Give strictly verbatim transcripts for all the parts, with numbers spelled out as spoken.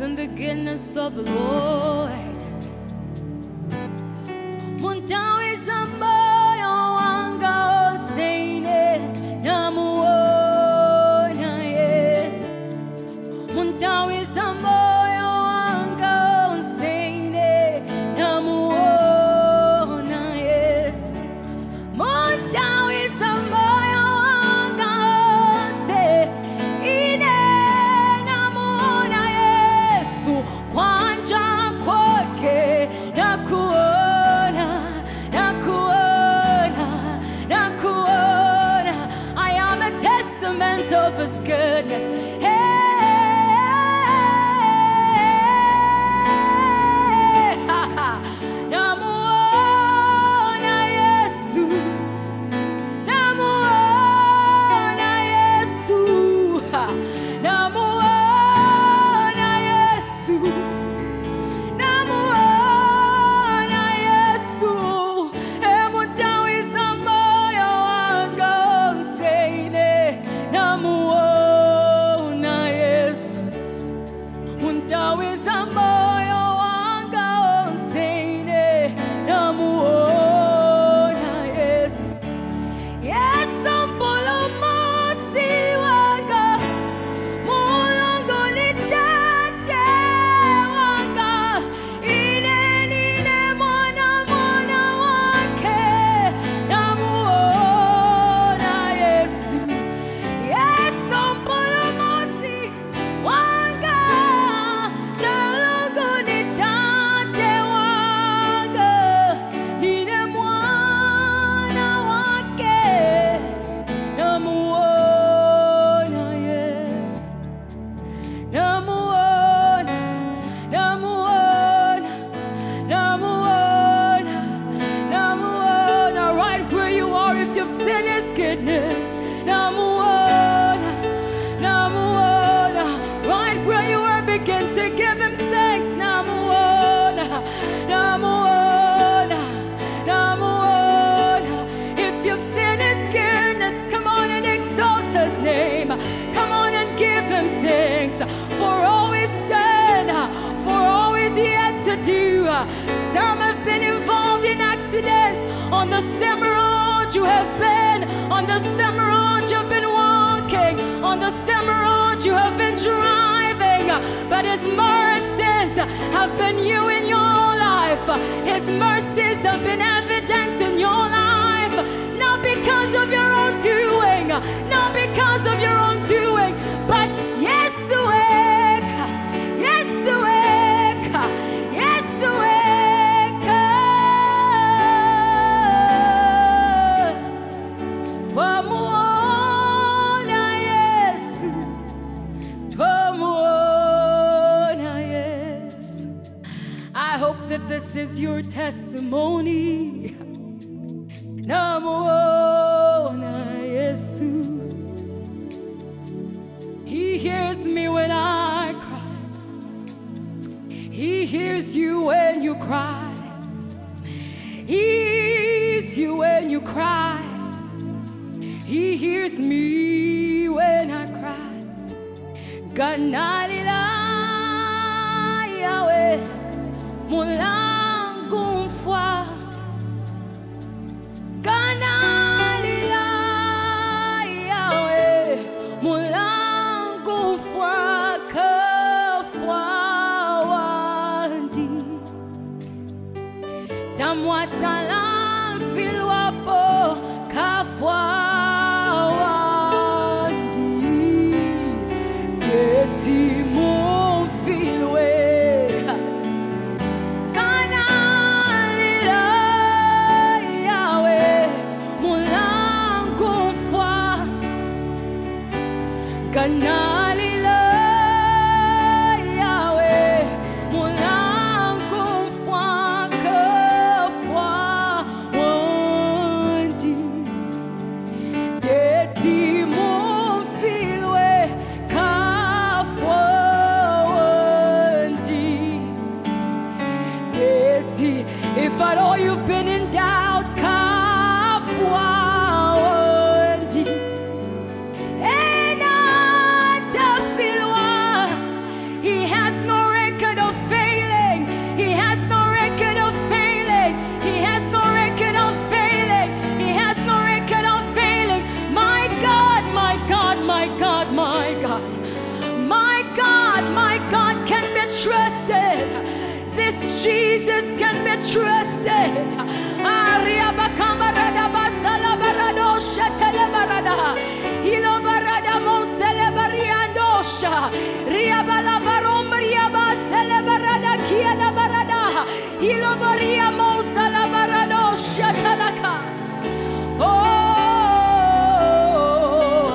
in the goodness of the Lord. Muntawi sambayo wanga oseine namuona Yesu. Muntawi sambayo wanga oseine namuona Yesu. Muntawi sambayo wanga oseine namuona Yesu. Kwanja kwake nakuona, nakuona, nakuona. I am a testament of His goodness. Hey, ha, ha. Namuona Yesu, namuona Yesu, ha. Namuona Yesu. Namuona Yesu, emutawi sambayo wanga oseine. Namuona Yesu, muntawi sambayo wanga oseine. Namuona Yesu. Yesu mpolomosi wanga, Mulungu ni tate wanga. Ine nine mwana mwana wake. Namuona Yesu. Yesu mpolomosi wanga, Mulungu ni tate wanga. Nine mwana wake. Namuona Yesu. Namuona, namuona, namuona, namuona. Right where you are, if you've seen His goodness. Namuona, namuona. Right where you are, begin to give Him thanks. Namuona, namuona, namuona. If you've seen His goodness, come on and exalt His name. Come on and give Him thanks for all He's done, for all He's yet to do. Some have been involved in accidents. On the same road you have been, on the same road you've been walking, on the same road you have been driving. But His mercies have been you in your life. His mercies have been evident in your life. Not because of your own doing, not because of your own doing, but Yesueka, Yesueka, Yesueka. Twamuona Yesu, twamuona Yesu. I hope that this is your testimony. Namuona Yesu. He hears me when I cry. He hears you when you cry. He hears you when you cry. He hears me when I cry. Ganalila Yahweh, mulangu mfwa. Ganalila Yahweh, mulangu mfwa kafwa wandi. Damwatalam filwapo kafwa wandi. Geti mon filwe. Ganalila Yahweh, mulangu mfwa. Ganalila Yahweh, mulangu mfwa kafwa wandi. Geti mon filwe kafwa wandi. Geti, if at all you've been in doubt, kafwa wandi. Enada my God, my God. My God, my God can be trusted. This Jesus can be trusted. Oh,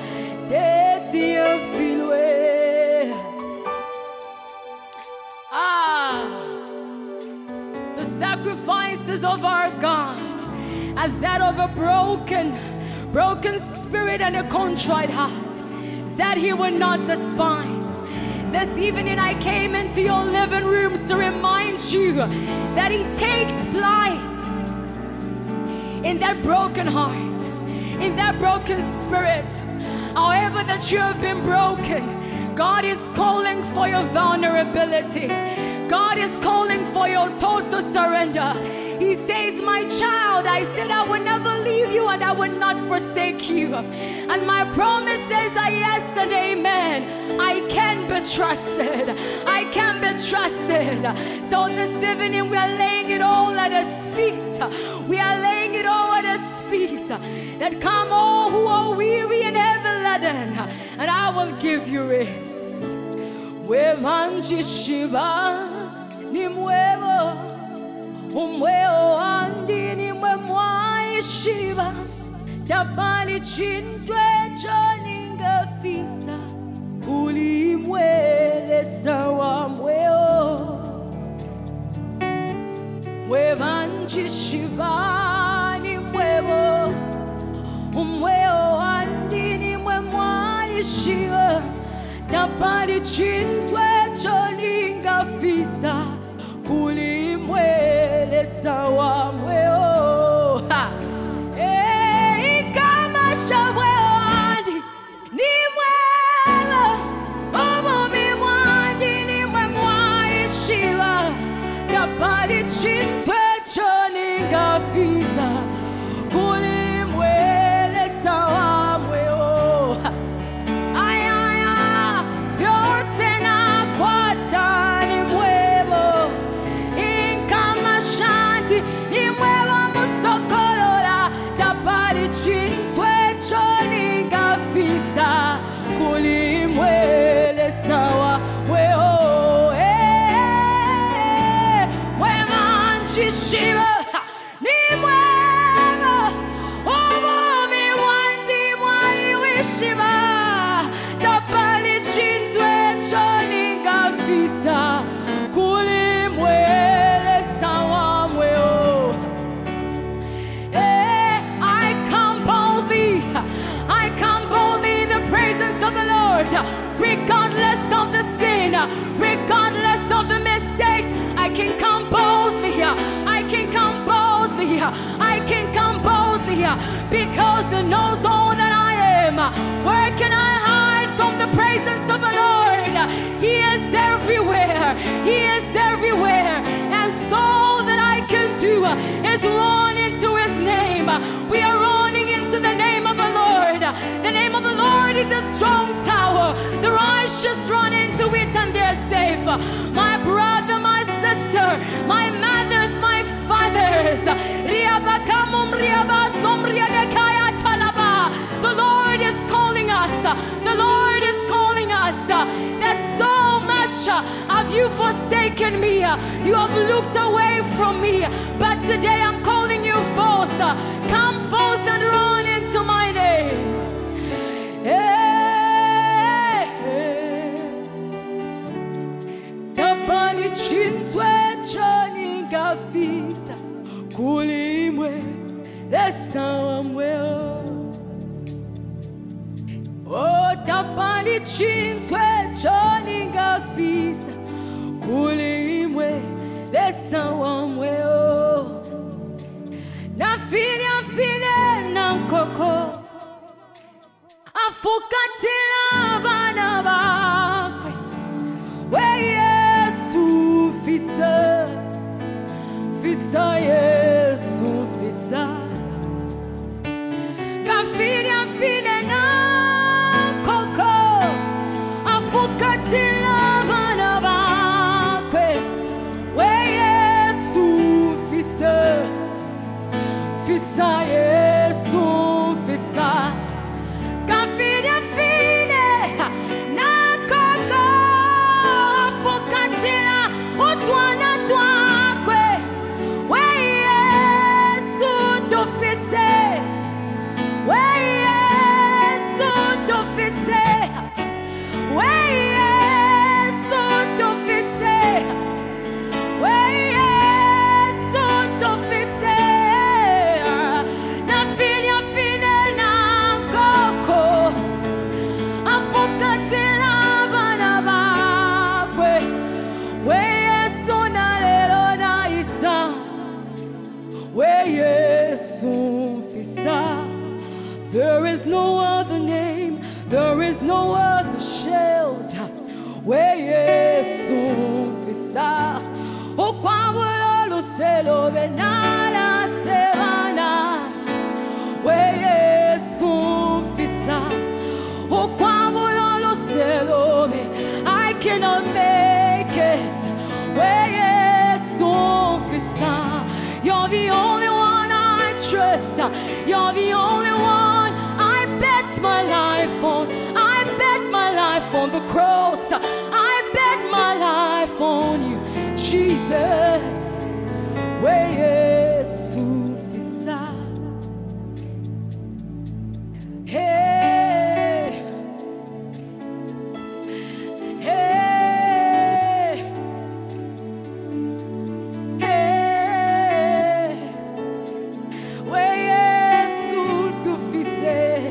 ah, the sacrifices of our God and that of a broken, broken spirit and a contrite heart, that He will not despise. This evening I came into your living rooms to remind you that He takes flight in that broken heart, in that broken spirit. However that you have been broken, God is calling for your vulnerability. God is calling for your total surrender. He says, my child, I said I will never leave you and I will not forsake you. And my promise says, yes and amen. I can be trusted. I can be trusted. So this evening we are laying it all at His feet. We are laying it all at His feet. That come all who are weary and heavy laden, and I will give you rest. Wevanjishiba ni mwevo, umweo andi ni mwe mwaishiba. Tapali chintwe choninga fisa, ulimwele sawa mweo. Wevanjishiba ni mwevo, umweo andi ni mwe mwaishiba. Tapali chintwe choninga fisa, ulimwele sawa mweo. Ha! Eh, kama shabweo andi ni mwela, obo mi mwandi ni mwe mwaishiwa. Tapali chintwe choninga fisa, ulimwele sawa mweo. Ha! Kulimwele sawa weo, eh, wemanjishiba ni mwema, obo mi wandi mwali wishiba. Tapali chintwe choninga fisa, kulimwele sawa weo. Eh, I come boldly, I come boldly in the presence of the Lord, regardless of the sin, regardless of the mistakes. I can come boldly, I can come boldly, I can come boldly, because He knows all that I am. Where can I hide from the presence of the Lord? He is everywhere, He is everywhere, and so all that I can do is run into His name. We are running into the name of the Lord. The name of the Lord is a strong tower. The righteous run into it and they're safe. My brother, my sister, my mothers, my fathers. The Lord is calling us. The Lord is calling us. That so much have you forsaken me. You have looked away from me. But today I'm calling you forth. Come forth and run into my name. Tapani chintwe choninga fisa, kulimwe lesawa mweo. Oh, tapani chintwe choninga fisa, kulimwe lesawa mweo. Na fine afine na nkoko, afukatila bana bakwe. We Yesu fisa, fisa Yesu fisa. Gafiri afine na other name, there is no other shelter. Where Yesu fisa, o kwamula luselo benala sevana. Where Yesu fisa, o kwamula luselo be, I cannot make it. Where Yesu fisa, you're the only one I trust. You're the only one I bet my life on. I bet my life on the cross. I bet my life on you, Jesus. Where Yesu fisa. Hey, hey, hey. Where Yesu tufise.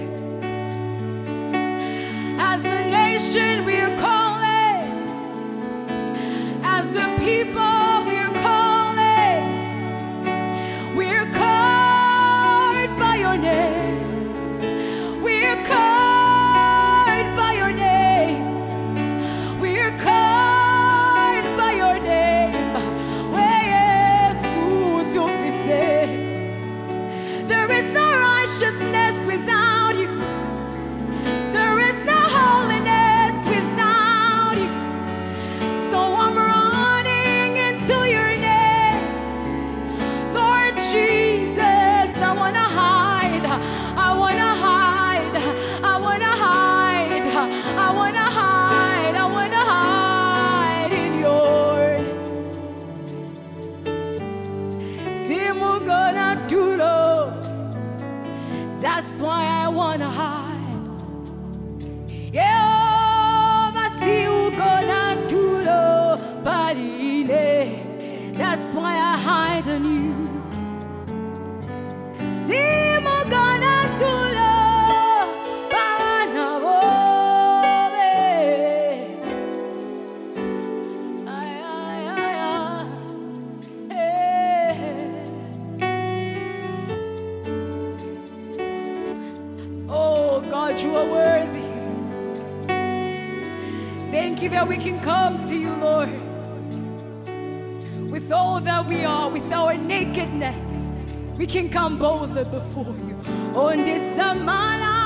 As a nation we are calling, as a people we are calling, we are called by your name, we are called by your name, we are called by your name. Where Yesu tufise. There is no righteousness without you. There is no holiness without you. So I'm running into your name, Lord Jesus. I wanna hide, I wanna hide, I wanna hide, I wanna hide, I wanna hide in your Simu gonna do lo. That's why I wanna hide. Yeah, masiu gonna do lo barile. That's why I hide on you. Simu gonna do lo bana wobe. Ay ay ay ay. Eh. Oh God, you are worthy. Thank you that we can come to you, Lord, with all that we are, with our nakedness. We can come boldly before you. On this samana,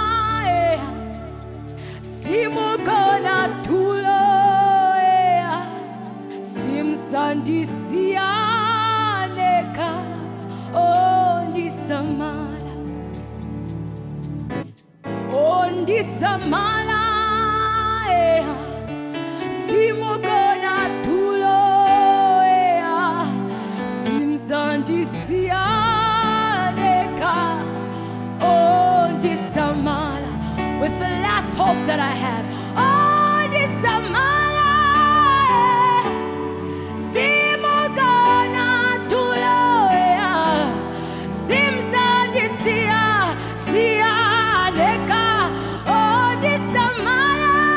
simu kona tulo, sim sandisianeka. On this samana, on this samana. Simu gonna tulo ea, simzandisianeka. Oh, disamala, with the last hope that I have. Oh, disamala, simu gonna tulo ea, simzandisia, sianeka. Oh, disamala.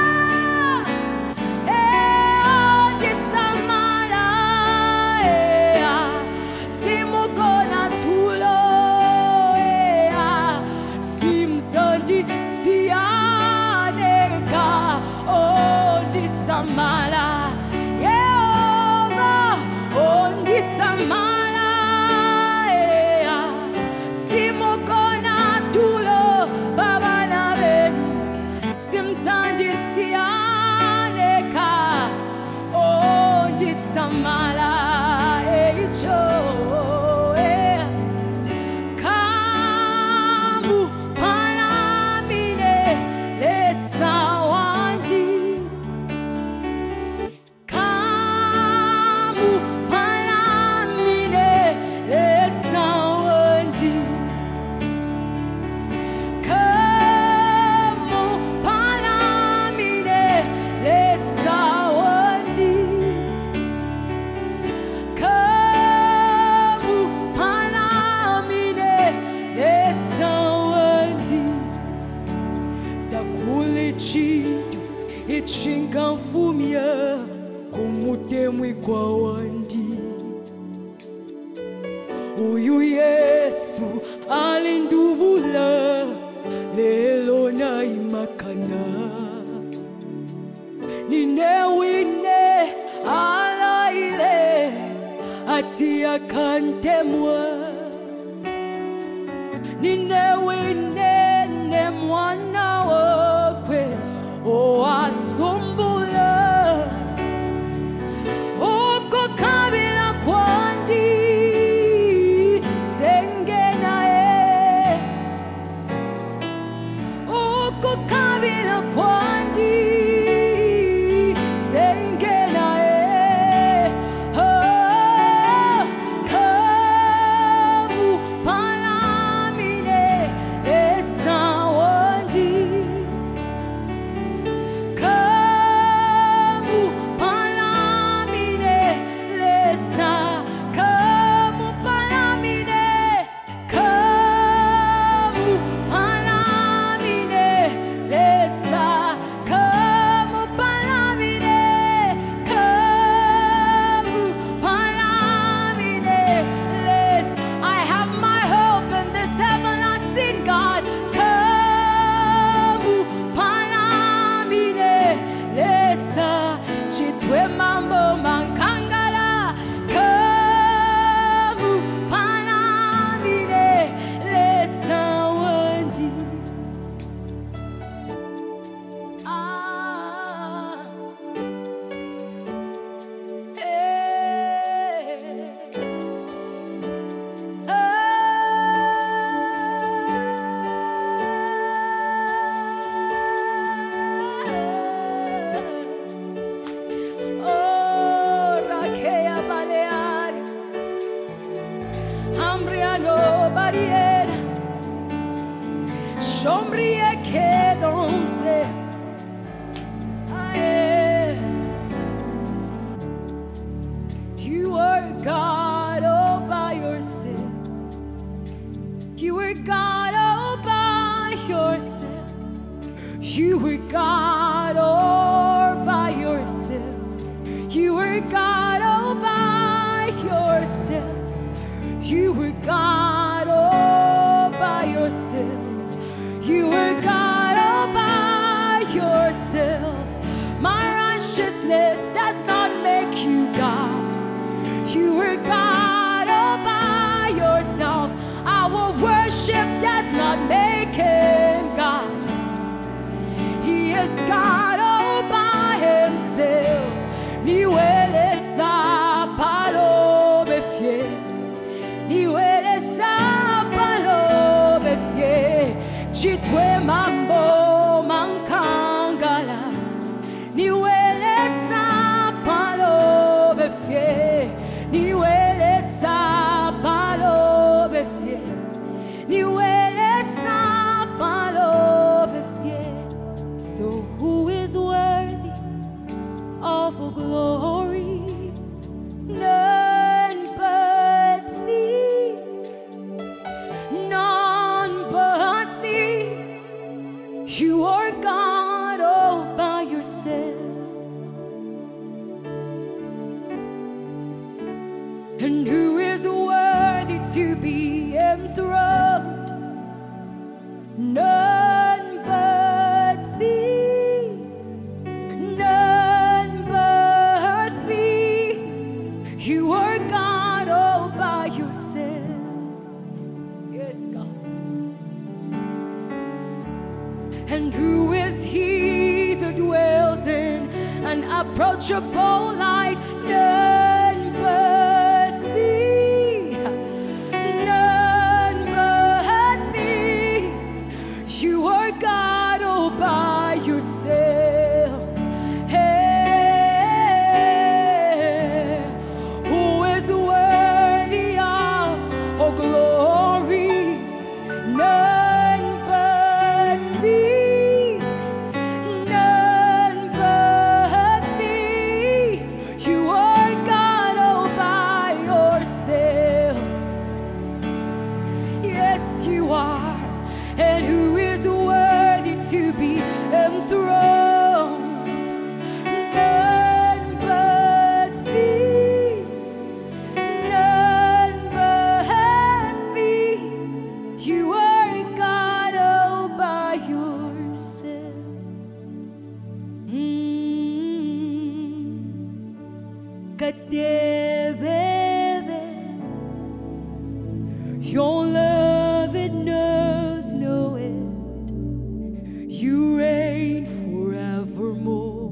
Samala, Yehovah, on this samala, simokona tulo, baba na benu, simsandi sianeka, on this samala, echo, kamu palamine lesawandi. Chingamfumia kumutemwi kwa wandi. Uyu Yesu alindubula lelo na makana nine wine alaile atia kantemwa nine wine ne mwana wakwe o asumbula oko kabila kwandi kabila kwandi sengena e oh kamu palamine esawandi kamu palamine lesa kamu palamine kamu palamine lesa kamu palamine kamu palamine les I have my hope in this everlasting God kamu palamine lesa chitwe mambo mankangala kamu palamine lesa wandi ah eh oh rakea baleari hambriano barriere sombrie che non se you are God all by yourself. You are God all by yourself. You are God all by yourself. You are God all by yourself. You are God all by yourself. You are God all by yourself. My righteousness does not make you God. You are God all by yourself. Our worship does not make him God. He is God all by himself. Niwele sa palo befie. Niwele sa palo befie. Chitwe mambo mankangala. Niwele sa palo befie. Niwele sa palo befie. Niwele sa palo befie. So who is worthy of glory? None but thee. None but thee. You are God all by yourself. And who is worthy to be enthroned? None but thee. None but thee. You are God all by yourself. Yes, God. And who is he that dwells in an approachable light? None but thee. None but thee. You are God all by yourself. Hey, who is worthy of all glory? None but thee. None but thee. You are God all by yourself. Yes, you are. And who is worthy to be enthroned? Kadebebe. Your love, it knows no end. You reign forevermore.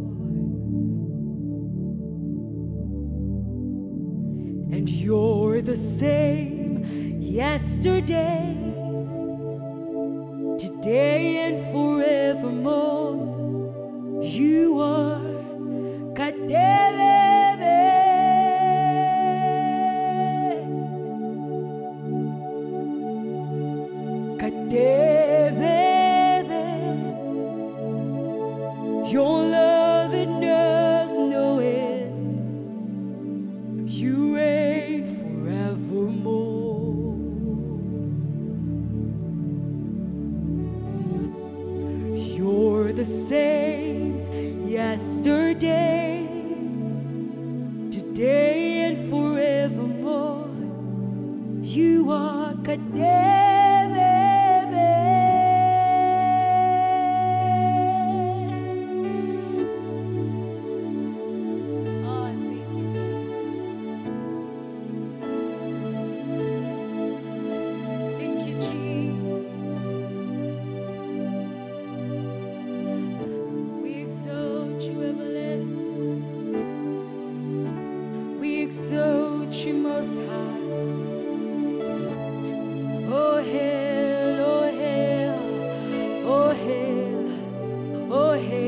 And you're the same yesterday, today and forevermore. You are Kadebebe. Kadebebe. Your love, it knows no end. You reign forevermore. You're the same yesterday, today and forevermore. You are Kadebebe. Oh, thank you, Jesus. Thank you, Jesus. We exalt you, everlasting. We exalt you, most high. Oh, hail, oh, hail, oh, hail, oh, hail.